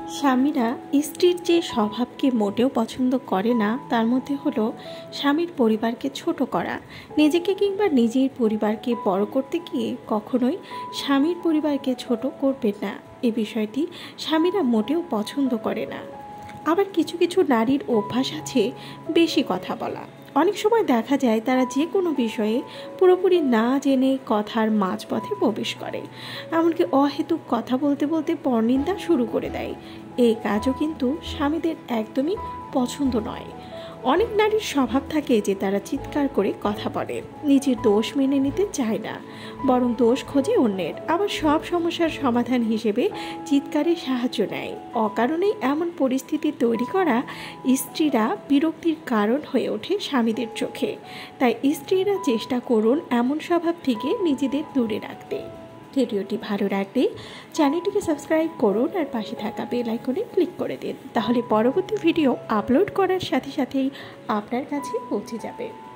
স্বামীরা স্ত্রীর যে স্বভাবকে মোটেও পছন্দ করে না তার মধ্যে হলো স্বামীর পরিবারকে ছোট করা। নিজেকে কিংবা নিজের পরিবারকে বড় করতে গিয়ে কখনোই স্বামীর পরিবারকে ছোট করবেন না, এই বিষয়টি স্বামীরা মোটেও পছন্দ করে না। আবার কিছু কিছু নারীর অভ্যাস আছে বেশি কথা বলা। অনেক সময় দেখা যায় তারা যে কোনো বিষয়ে পুরোপুরি না জেনে কথার মাঝপথে প্রবেশ করে, এমনকি অহেতুক কথা বলতে বলতে পরনিন্দা শুরু করে দেয়। এই কাজও কিন্তু স্বামীদের একদমই পছন্দ নয়। অনেক নারীর স্বভাব থাকে যে তারা চিৎকার করে কথা বলে, নিজের দোষ মেনে নিতে চায় না, বরং দোষ খোঁজে অন্যের। আবার সব সমস্যার সমাধান হিসেবে চিৎকারে সাহায্য নেয়। অকারণেই এমন পরিস্থিতি তৈরি করা স্ত্রীরা বিরক্তির কারণ হয়ে ওঠে স্বামীদের চোখে। তাই স্ত্রীরা চেষ্টা করুন এমন স্বভাব থেকে নিজেদের দূরে রাখতে। ভিডিওটি ভালো লাগলে চ্যানেলটিকে সাবস্ক্রাইব করুন আর পাশে থাকা বেল আইকনে ক্লিক করে দিন, তাহলে পরবর্তী ভিডিও আপলোড করার সাথে সাথেই আপনার কাছে পৌঁছে যাবে।